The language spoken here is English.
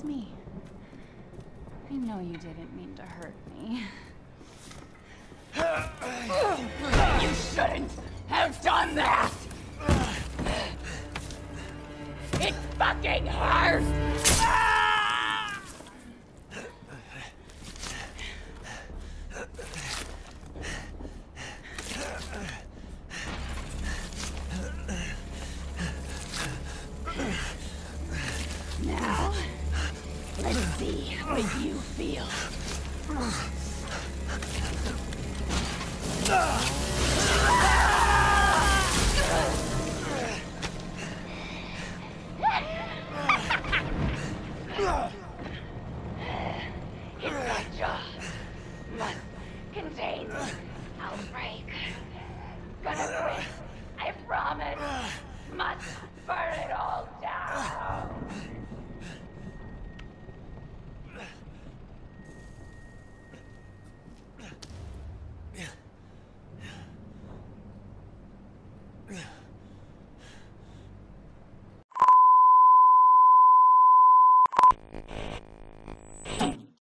me. I know you didn't mean to hurt me. You shouldn't have done that! It fucking hurts! Now, let's see what you feel.